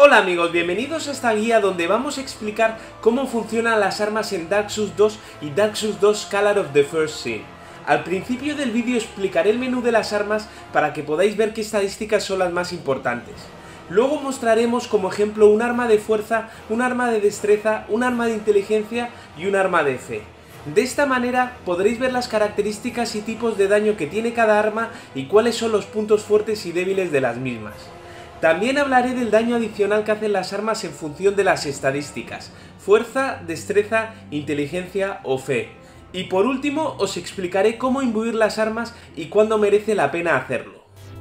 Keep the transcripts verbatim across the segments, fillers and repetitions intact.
Hola amigos, bienvenidos a esta guía donde vamos a explicar cómo funcionan las armas en Dark Souls dos y Dark Souls dos Color of the First Sin. Al principio del vídeo explicaré el menú de las armas para que podáis ver qué estadísticas son las más importantes. Luego mostraremos como ejemplo un arma de fuerza, un arma de destreza, un arma de inteligencia y un arma de fe. De esta manera podréis ver las características y tipos de daño que tiene cada arma y cuáles son los puntos fuertes y débiles de las mismas. También hablaré del daño adicional que hacen las armas en función de las estadísticas: fuerza, destreza, inteligencia o fe. Y por último os explicaré cómo imbuir las armas y cuándo merece la pena hacerlo.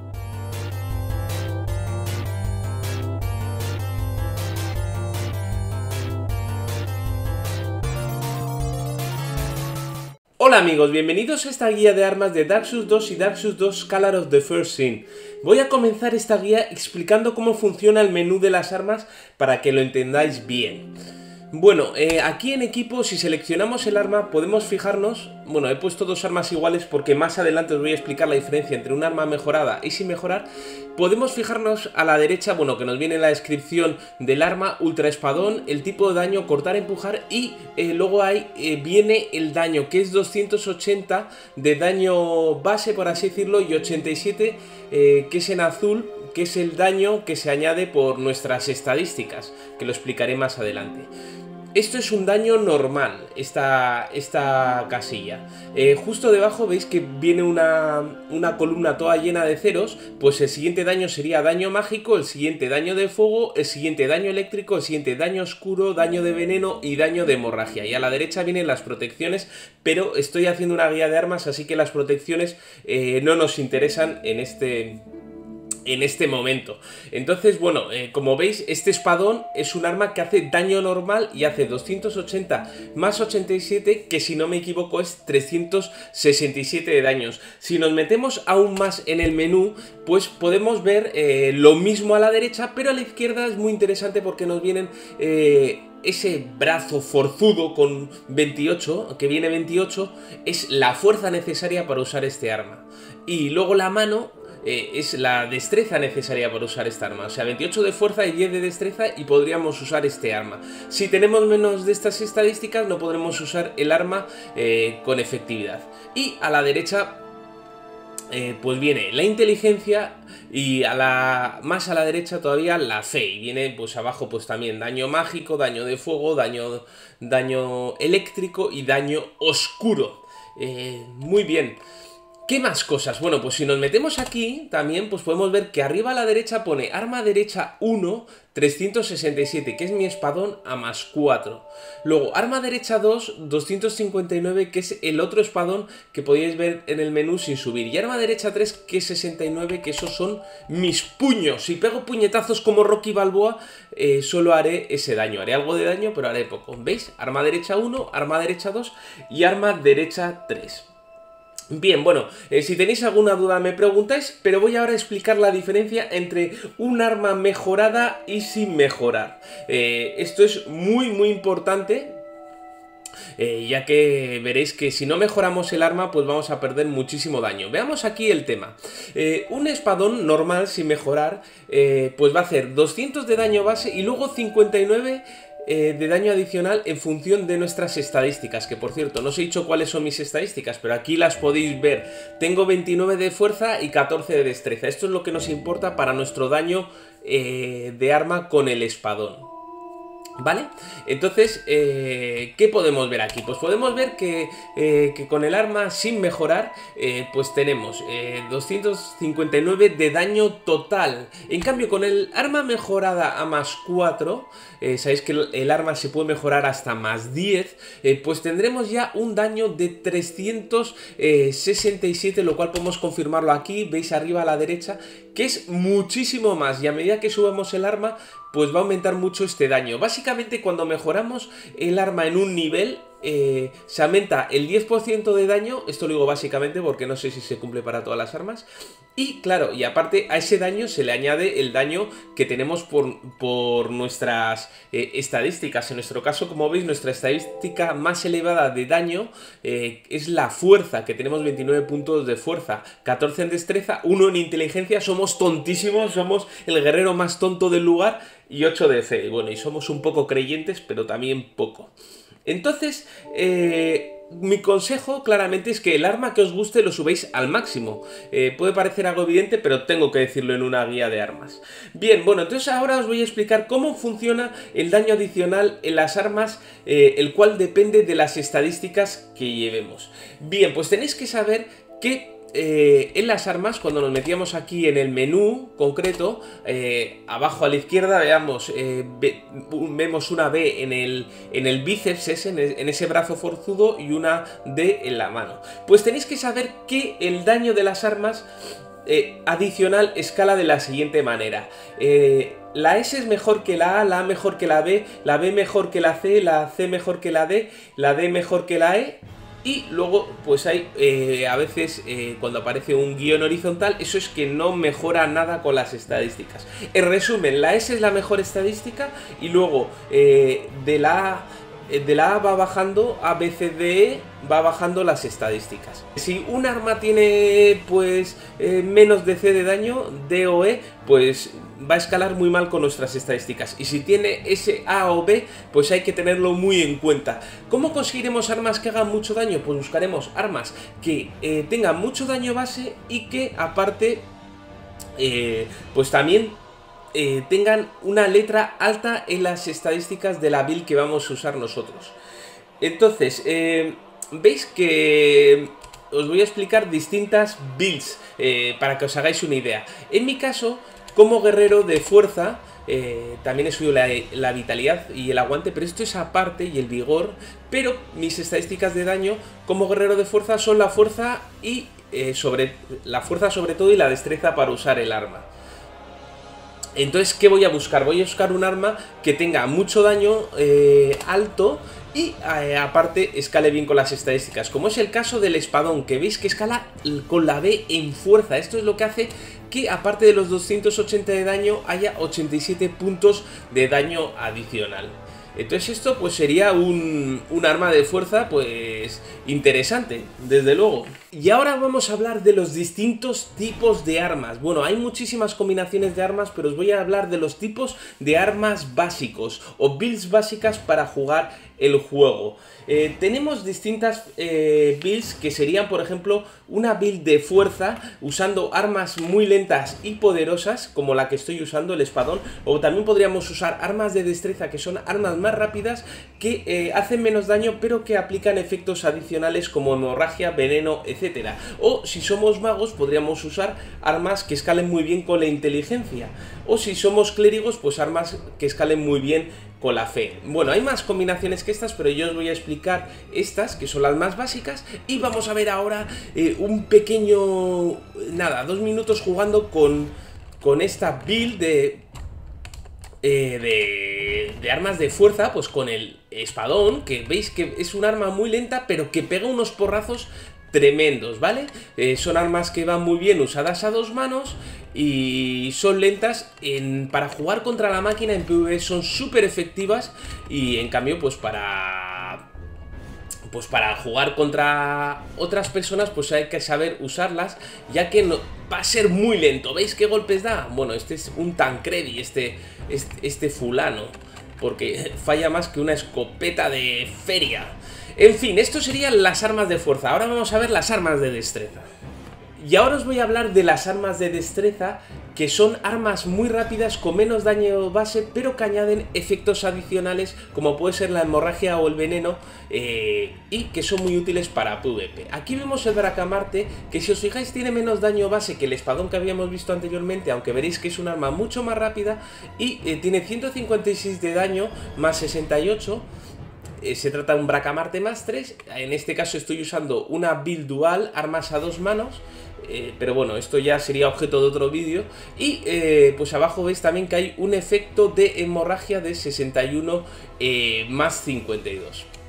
Hola amigos, bienvenidos a esta guía de armas de Dark Souls dos y Dark Souls dos Color of the First Sin. Voy a comenzar esta guía explicando cómo funciona el menú de las armas para que lo entendáis bien. Bueno, eh, aquí en equipo, si seleccionamos el arma, podemos fijarnos. Bueno, he puesto dos armas iguales porque más adelante os voy a explicar la diferencia entre un arma mejorada y sin mejorar. Podemos fijarnos a la derecha, bueno, que nos viene la descripción del arma: ultra espadón, el tipo de daño, cortar, empujar, y eh, luego ahí eh, viene el daño, que es doscientos ochenta de daño base, por así decirlo, y ochenta y siete eh, que es en azul, que es el daño que se añade por nuestras estadísticas, que lo explicaré más adelante. Esto es un daño normal, esta, esta casilla. Eh, justo debajo veis que viene una, una columna toda llena de ceros. Pues el siguiente daño sería daño mágico, el siguiente daño de fuego, el siguiente daño eléctrico, el siguiente daño oscuro, daño de veneno y daño de hemorragia. Y a la derecha vienen las protecciones, pero estoy haciendo una guía de armas, así que las protecciones eh, no nos interesan en este... en este momento. Entonces, bueno, eh, como veis, este espadón es un arma que hace daño normal y hace doscientos ochenta más ochenta y siete, que si no me equivoco es trescientos sesenta y siete de daños. Si nos metemos aún más en el menú, pues podemos ver eh, lo mismo a la derecha, pero a la izquierda es muy interesante porque nos vienen... Eh, ese brazo forzudo con veintiocho, que viene veintiocho, es la fuerza necesaria para usar este arma. Y luego la mano... Eh, es la destreza necesaria para usar esta arma. O sea, veintiocho de fuerza y diez de destreza y podríamos usar este arma. Si tenemos menos de estas estadísticas, no podremos usar el arma eh, con efectividad. Y a la derecha eh, pues viene la inteligencia, y a la más a la derecha todavía la fe. Y viene pues abajo pues también daño mágico, daño de fuego, daño, daño eléctrico y daño oscuro. Eh, muy bien. ¿Qué más cosas? Bueno, pues si nos metemos aquí también, pues podemos ver que arriba a la derecha pone arma derecha uno, trescientos sesenta y siete, que es mi espadón a más cuatro. Luego, arma derecha dos, doscientos cincuenta y nueve, que es el otro espadón que podéis ver en el menú sin subir. Y arma derecha tres, que es sesenta y nueve, que esos son mis puños. Si pego puñetazos como Rocky Balboa, eh, solo haré ese daño. Haré algo de daño, pero haré poco. ¿Veis? Arma derecha uno, arma derecha dos y arma derecha tres. Bien, bueno, eh, si tenéis alguna duda me preguntáis, pero voy ahora a explicar la diferencia entre un arma mejorada y sin mejorar. Eh, esto es muy muy importante, eh, ya que veréis que si no mejoramos el arma pues vamos a perder muchísimo daño. Veamos aquí el tema. Eh, un espadón normal sin mejorar eh, pues va a hacer doscientos de daño base y luego cincuenta y nueve Eh, de daño adicional en función de nuestras estadísticas, que por cierto no os he dicho cuáles son mis estadísticas, pero aquí las podéis ver. Tengo veintinueve de fuerza y catorce de destreza. Esto es lo que nos importa para nuestro daño eh, de arma con el espadón, ¿vale? Entonces, eh, ¿qué podemos ver aquí? Pues podemos ver que, eh, que con el arma sin mejorar, eh, pues tenemos eh, doscientos cincuenta y nueve de daño total. En cambio, con el arma mejorada a más cuatro, eh, sabéis que el, el arma se puede mejorar hasta más diez, eh, pues tendremos ya un daño de trescientos sesenta y siete, lo cual podemos confirmarlo aquí, veis arriba a la derecha, que es muchísimo más, y a medida que subamos el arma, pues va a aumentar mucho este daño. Básicamente, cuando mejoramos el arma en un nivel, eh, se aumenta el diez por ciento de daño, esto lo digo básicamente porque no sé si se cumple para todas las armas, y claro, y aparte a ese daño se le añade el daño que tenemos por, por nuestras eh, estadísticas. En nuestro caso, como veis, nuestra estadística más elevada de daño eh, es la fuerza, que tenemos veintinueve puntos de fuerza, catorce en destreza, uno en inteligencia, somos tontísimos, somos el guerrero más tonto del lugar, y ocho de fe. Bueno, y somos un poco creyentes, pero también poco. Entonces, eh... mi consejo claramente es que el arma que os guste lo subáis al máximo. Eh, puede parecer algo evidente, pero tengo que decirlo en una guía de armas. Bien, bueno, entonces ahora os voy a explicar cómo funciona el daño adicional en las armas, eh, el cual depende de las estadísticas que llevemos. Bien, pues tenéis que saber que Eh, en las armas, cuando nos metíamos aquí en el menú concreto, eh, abajo a la izquierda veamos, eh, ve, vemos una B en el, en el bíceps ese, en, el, en ese brazo forzudo, y una D en la mano. Pues tenéis que saber que el daño de las armas eh, adicional escala de la siguiente manera. Eh, la S es mejor que la A, la A mejor que la B, la B mejor que la C, la C mejor que la D, la D mejor que la E. Y luego pues hay eh, a veces eh, cuando aparece un guión horizontal, eso es que no mejora nada con las estadísticas. En resumen, la S es la mejor estadística, y luego eh, de la A de la A va bajando, A, B, C, D, E, va bajando las estadísticas. Si un arma tiene pues eh, menos de C de daño, D o E, pues va a escalar muy mal con nuestras estadísticas. Y si tiene S, A o B, pues hay que tenerlo muy en cuenta. ¿Cómo conseguiremos armas que hagan mucho daño? Pues buscaremos armas que eh, tengan mucho daño base y que aparte eh, pues también Eh, tengan una letra alta en las estadísticas de la build que vamos a usar nosotros. Entonces, eh, veis que os voy a explicar distintas builds eh, para que os hagáis una idea. En mi caso, como guerrero de fuerza, eh, también he subido la, la vitalidad y el aguante, pero esto es aparte, y el vigor. Pero mis estadísticas de daño como guerrero de fuerza son la fuerza y eh, sobre la fuerza sobre todo, y la destreza para usar el arma. Entonces, ¿qué voy a buscar? Voy a buscar un arma que tenga mucho daño eh, alto y eh, aparte escale bien con las estadísticas, como es el caso del espadón, que veis que escala con la B en fuerza. Esto es lo que hace que aparte de los doscientos ochenta de daño haya ochenta y siete puntos de daño adicional. Entonces esto pues sería un, un arma de fuerza pues interesante, desde luego. Y ahora vamos a hablar de los distintos tipos de armas. Bueno, hay muchísimas combinaciones de armas, pero os voy a hablar de los tipos de armas básicos o builds básicas para jugar el juego. Eh, tenemos distintas eh, builds que serían, por ejemplo, una build de fuerza usando armas muy lentas y poderosas, como la que estoy usando, el espadón. O también podríamos usar armas de destreza, que son armas más rápidas que eh, hacen menos daño, pero que aplican efectos adicionales como hemorragia, veneno, etcétera. O si somos magos, podríamos usar armas que escalen muy bien con la inteligencia. O si somos clérigos, pues armas que escalen muy bien con la fe. Bueno, hay más combinaciones que estas, pero yo os voy a explicar estas, que son las más básicas, y vamos a ver ahora eh, un pequeño, nada, dos minutos jugando con, con esta build de, eh, de, de armas de fuerza, pues con el espadón, que veis que es un arma muy lenta, pero que pega unos porrazos tremendos, ¿vale? Eh, son armas que van muy bien usadas a dos manos y son lentas. En, para jugar contra la máquina en PvE son súper efectivas, y en cambio pues para pues para jugar contra otras personas pues hay que saber usarlas, ya que no, va a ser muy lento. ¿Veis qué golpes da? Bueno, este es un Tancredi, este, este, este fulano, porque falla más que una escopeta de feria. En fin, esto serían las armas de fuerza. Ahora vamos a ver las armas de destreza. Y ahora os voy a hablar de las armas de destreza, que son armas muy rápidas con menos daño base, pero que añaden efectos adicionales como puede ser la hemorragia o el veneno, eh, y que son muy útiles para PvP. Aquí vemos el Bracamarte, que si os fijáis tiene menos daño base que el espadón que habíamos visto anteriormente, aunque veréis que es un arma mucho más rápida, y eh, tiene ciento cincuenta y seis de daño más sesenta y ocho. Se trata de un Bracamarte más tres. En este caso estoy usando una build dual, armas a dos manos, eh, pero bueno, esto ya sería objeto de otro vídeo. Y eh, pues abajo veis también que hay un efecto de hemorragia de sesenta y uno eh, más cincuenta y dos.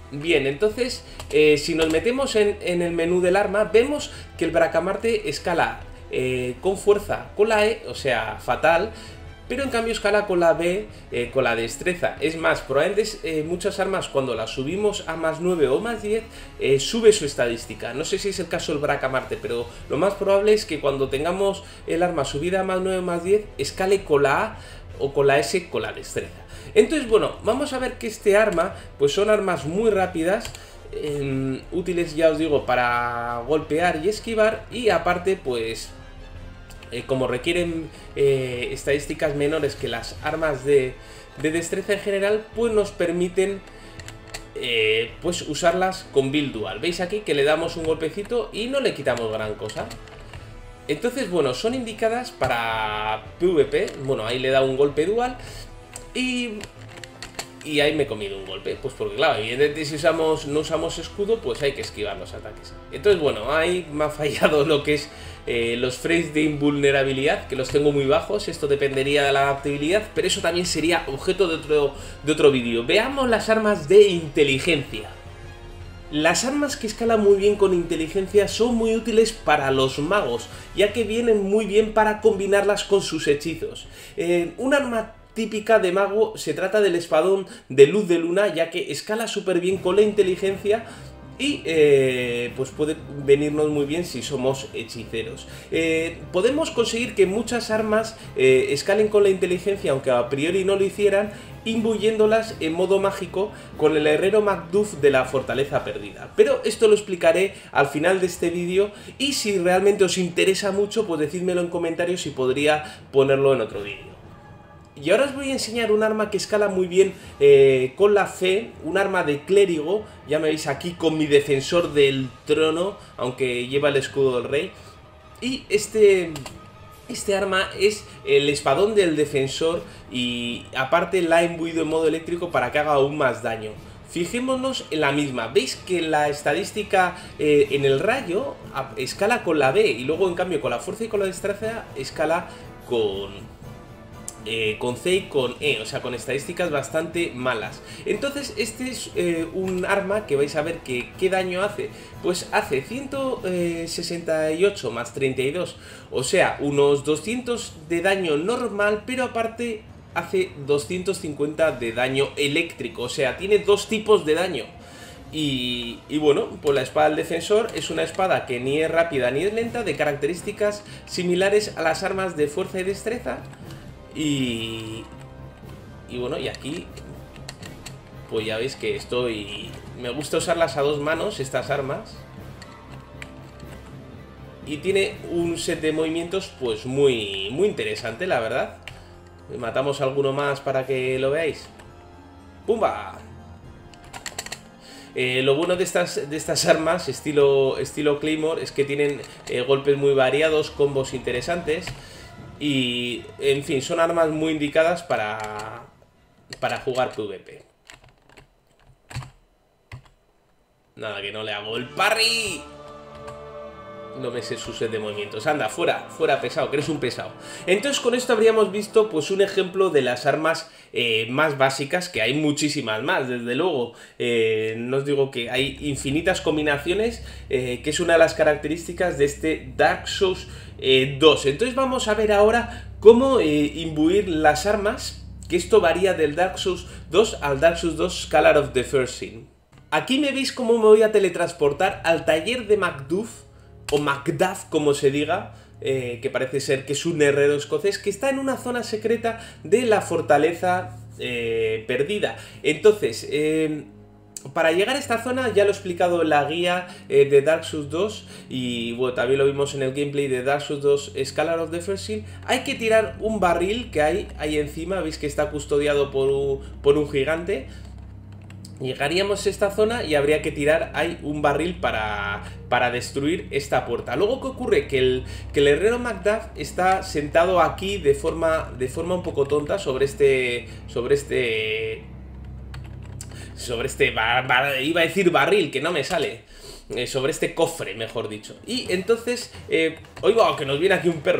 Bien, entonces, eh, si nos metemos en, en el menú del arma, vemos que el Bracamarte escala eh, con fuerza con la E, o sea, fatal, pero en cambio escala con la B, eh, con la destreza. Es más, probablemente eh, muchas armas cuando las subimos a más nueve o más diez, eh, sube su estadística. No sé si es el caso del Bracamarte, pero lo más probable es que cuando tengamos el arma subida a más nueve o más diez, escale con la A o con la S con la destreza. Entonces, bueno, vamos a ver que este arma, pues son armas muy rápidas, eh, útiles, ya os digo, para golpear y esquivar, y aparte, pues, eh, como requieren eh, estadísticas menores que las armas de, de destreza en general, pues nos permiten eh, pues usarlas con build dual. Veis aquí que le damos un golpecito y no le quitamos gran cosa. Entonces, bueno, son indicadas para PvP. Bueno, ahí le da un golpe dual. Y, y ahí me he comido un golpe. Pues porque, claro, evidentemente si usamos, no usamos escudo, pues hay que esquivar los ataques. Entonces, bueno, ahí me ha fallado lo que es eh, los frames de invulnerabilidad, que los tengo muy bajos. Esto dependería de la adaptabilidad, pero eso también sería objeto de otro, de otro vídeo. Veamos las armas de inteligencia. Las armas que escalan muy bien con inteligencia son muy útiles para los magos, ya que vienen muy bien para combinarlas con sus hechizos. Eh, un arma típica de mago se trata del espadón de luz de luna, ya que escala súper bien con la inteligencia y eh, pues puede venirnos muy bien si somos hechiceros. Eh, podemos conseguir que muchas armas eh, escalen con la inteligencia, aunque a priori no lo hicieran, imbuyéndolas en modo mágico con el herrero Macduff de la fortaleza perdida. Pero esto lo explicaré al final de este vídeo, y si realmente os interesa mucho, pues decídmelo en comentarios y podría ponerlo en otro vídeo. Y ahora os voy a enseñar un arma que escala muy bien eh, con la fe, un arma de clérigo. Ya me veis aquí con mi defensor del trono, aunque lleva el escudo del rey. Y este, este arma es el espadón del defensor, y aparte la he imbuido en modo eléctrico para que haga aún más daño. Fijémonos en la misma. Veis que la estadística eh, en el rayo escala con la B, y luego en cambio con la fuerza y con la destreza escala con... Eh, con C y con E, o sea, con estadísticas bastante malas. Entonces este es eh, un arma que vais a ver que qué daño hace. Pues hace ciento sesenta y ocho más treinta y dos, o sea, unos doscientos de daño normal, pero aparte hace doscientos cincuenta de daño eléctrico, o sea, tiene dos tipos de daño. Y, y bueno, pues la espada del defensor es una espada que ni es rápida ni es lenta, de características similares a las armas de fuerza y destreza. Y, y bueno, y aquí pues ya veis que estoy... Me gusta usarlas a dos manos, estas armas. Y tiene un set de movimientos pues muy, muy interesante, la verdad. Matamos alguno más para que lo veáis. ¡Pumba! Eh, lo bueno de estas, de estas armas, estilo, estilo Claymore, es que tienen eh, golpes muy variados, combos interesantes. Y, en fin, son armas muy indicadas para, para jugar PvP. Nada, que no le hago el parry. No me sé su set de movimientos. Anda, fuera, fuera pesado, que eres un pesado. Entonces con esto habríamos visto pues un ejemplo de las armas eh, más básicas, que hay muchísimas más, desde luego. Eh, no os digo que hay infinitas combinaciones, eh, que es una de las características de este Dark Souls eh, dos. Entonces vamos a ver ahora cómo eh, imbuir las armas, que esto varía del Dark Souls dos al Dark Souls dos Scholar of the First Sin. Aquí me veis cómo me voy a teletransportar al taller de Macduff, o Macduff como se diga, eh, que parece ser que es un herrero escocés que está en una zona secreta de la fortaleza eh, perdida. Entonces, eh, para llegar a esta zona, ya lo he explicado en la guía eh, de Dark Souls dos, y bueno, también lo vimos en el gameplay de Dark Souls dos Scholar of the First Sin. Hay que tirar un barril que hay ahí encima, veis que está custodiado por un, por un gigante. Llegaríamos a esta zona y habría que tirar ahí un barril para, para destruir esta puerta. Luego, ¿qué ocurre? Que el, que el herrero Macduff está sentado aquí de forma, de forma un poco tonta sobre este... Sobre este... Sobre este... Bar, bar, iba a decir barril, que no me sale. Eh, sobre este cofre, mejor dicho. Y entonces... Eh, oiga, que nos viene aquí un perro.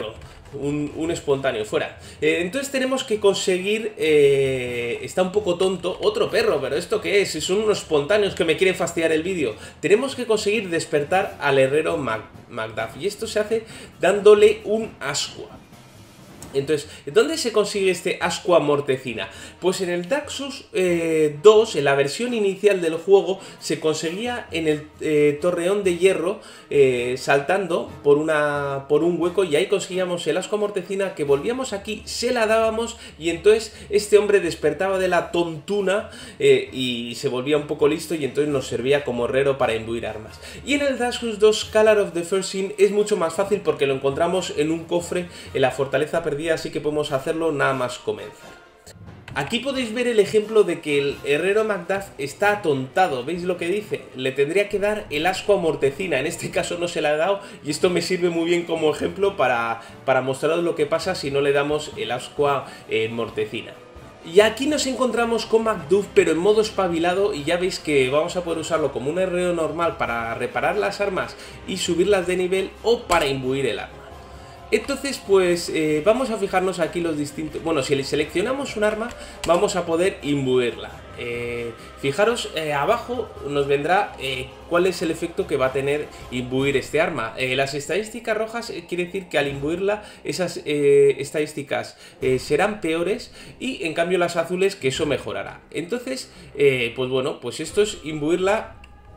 Un, un espontáneo, fuera. Eh, entonces tenemos que conseguir... Eh, está un poco tonto. Otro perro, pero ¿esto qué es? Son unos espontáneos que me quieren fastidiar el vídeo. Tenemos que conseguir despertar al herrero Mac, Macduff. Y esto se hace dándole un ascua. Entonces, ¿dónde se consigue este ascua mortecina? Pues en el Dark Souls eh, dos, en la versión inicial del juego, se conseguía en el eh, torreón de hierro, eh, saltando por, una, por un hueco, y ahí conseguíamos el ascua mortecina, que volvíamos aquí, se la dábamos, y entonces este hombre despertaba de la tontuna eh, y se volvía un poco listo, y entonces nos servía como herrero para imbuir armas. Y en el Dark Souls dos, Scholar of the First Sin es mucho más fácil porque lo encontramos en un cofre en la fortaleza perdida, así que podemos hacerlo nada más comenzar. Aquí podéis ver el ejemplo de que el herrero Macduff está atontado. ¿Veis lo que dice? Le tendría que dar el ascua mortecina. En este caso no se la ha dado, y esto me sirve muy bien como ejemplo para, para mostraros lo que pasa si no le damos el ascua eh, mortecina. Y aquí nos encontramos con Macduff, pero en modo espabilado, y ya veis que vamos a poder usarlo como un herrero normal para reparar las armas y subirlas de nivel, o para imbuir el arma. Entonces, pues eh, vamos a fijarnos aquí los distintos... Bueno, si seleccionamos un arma, vamos a poder imbuirla. Eh, fijaros, eh, abajo nos vendrá eh, cuál es el efecto que va a tener imbuir este arma. Eh, las estadísticas rojas eh, quiere decir que al imbuirla esas eh, estadísticas eh, serán peores, y en cambio las azules que eso mejorará. Entonces, eh, pues bueno, pues esto es imbuirla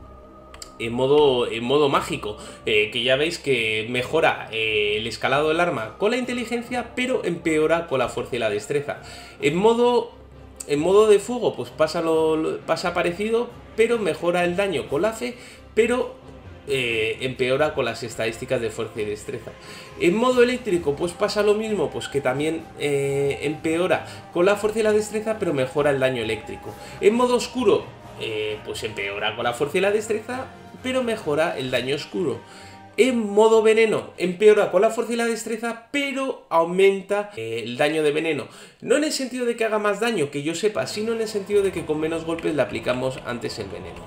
en modo, en modo mágico, eh, que ya veis que mejora eh, el escalado del arma con la inteligencia, pero empeora con la fuerza y la destreza. En modo, en modo de fuego, pues pasa, lo, lo, pasa parecido, pero mejora el daño con la fe, pero eh, empeora con las estadísticas de fuerza y destreza. En modo eléctrico, pues pasa lo mismo, pues que también eh, empeora con la fuerza y la destreza, pero mejora el daño eléctrico. En modo oscuro, eh, pues empeora con la fuerza y la destreza, pero mejora el daño oscuro. En modo veneno, empeora con la fuerza y la destreza, pero aumenta eh, el daño de veneno. No en el sentido de que haga más daño, que yo sepa, sino en el sentido de que con menos golpes le aplicamos antes el veneno.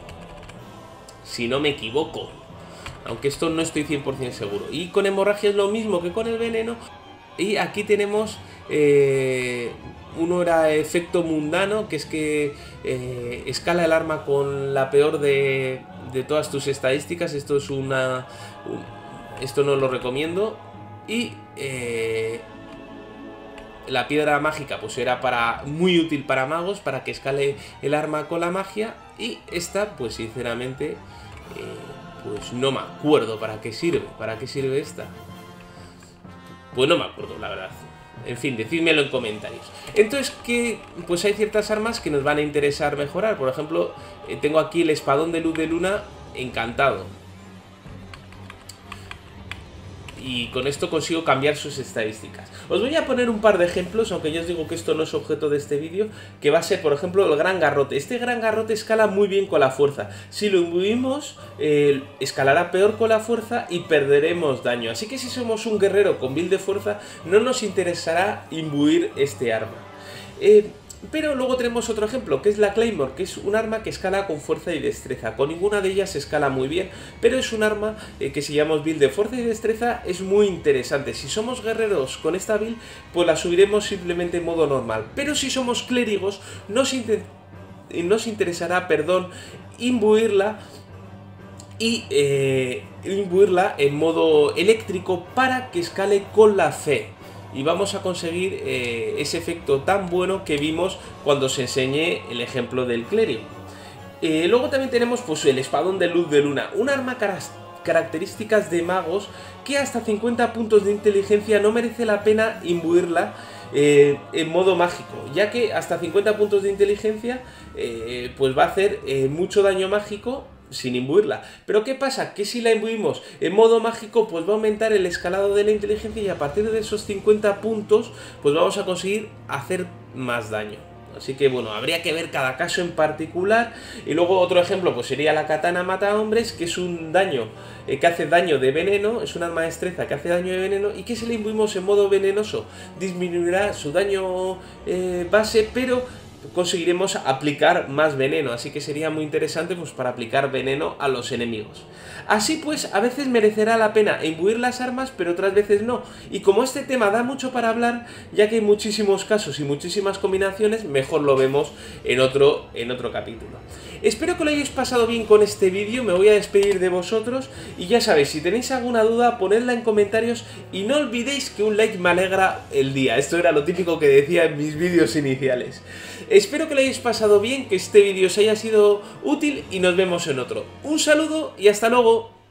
Si no me equivoco. Aunque esto no estoy cien por cien seguro. Y con hemorragia es lo mismo que con el veneno. Y aquí tenemos... Eh, uno era efecto mundano, que es que eh, escala el arma con la peor de, de todas tus estadísticas. Esto es una... Un, esto no lo recomiendo. Y eh, la piedra mágica pues era para, muy útil para magos, para que escale el arma con la magia. Y esta, pues sinceramente, eh, pues no me acuerdo para qué sirve. ¿Para qué sirve esta? Pues no me acuerdo, la verdad. En fin, decídmelo en comentarios. Entonces, que pues hay ciertas armas que nos van a interesar mejorar. Por ejemplo, eh, tengo aquí el espadón de luz de luna encantado. Y con esto consigo cambiar sus estadísticas. Os voy a poner un par de ejemplos, aunque ya os digo que esto no es objeto de este vídeo, que va a ser, por ejemplo, el gran garrote. Este gran garrote escala muy bien con la fuerza. Si lo imbuimos, eh, escalará peor con la fuerza y perderemos daño. Así que si somos un guerrero con build de fuerza, no nos interesará imbuir este arma. Eh... Pero luego tenemos otro ejemplo, que es la Claymore, que es un arma que escala con fuerza y destreza. Con ninguna de ellas se escala muy bien, pero es un arma eh, que si llamamos build de fuerza y destreza es muy interesante. Si somos guerreros con esta build, pues la subiremos simplemente en modo normal. Pero si somos clérigos, nos, inter nos interesará, perdón, imbuirla y eh, imbuirla en modo eléctrico para que escale con la fe. Y vamos a conseguir eh, ese efecto tan bueno que vimos cuando os enseñé el ejemplo del clérigo. Eh, luego también tenemos pues, el espadón de luz de luna, un arma car características de magos que hasta cincuenta puntos de inteligencia no merece la pena imbuirla eh, en modo mágico, ya que hasta cincuenta puntos de inteligencia eh, pues va a hacer eh, mucho daño mágico sin imbuirla. Pero ¿qué pasa? Que si la imbuimos en modo mágico, pues va a aumentar el escalado de la inteligencia y a partir de esos cincuenta puntos, pues vamos a conseguir hacer más daño. Así que bueno, habría que ver cada caso en particular. Y luego otro ejemplo pues sería la katana mata hombres, que es un daño eh, que hace daño de veneno, es un arma de destreza que hace daño de veneno y que si le imbuimos en modo venenoso disminuirá su daño eh, base, pero conseguiremos aplicar más veneno, así que sería muy interesante pues para aplicar veneno a los enemigos. Así pues, a veces merecerá la pena imbuir las armas, pero otras veces no. Y como este tema da mucho para hablar, ya que hay muchísimos casos y muchísimas combinaciones, mejor lo vemos en otro, en otro capítulo. Espero que lo hayáis pasado bien con este vídeo, me voy a despedir de vosotros y ya sabéis, si tenéis alguna duda, ponedla en comentarios y no olvidéis que un like me alegra el día. Esto era lo típico que decía en mis vídeos iniciales. Espero que lo hayáis pasado bien, que este vídeo os haya sido útil y nos vemos en otro. Un saludo y hasta luego.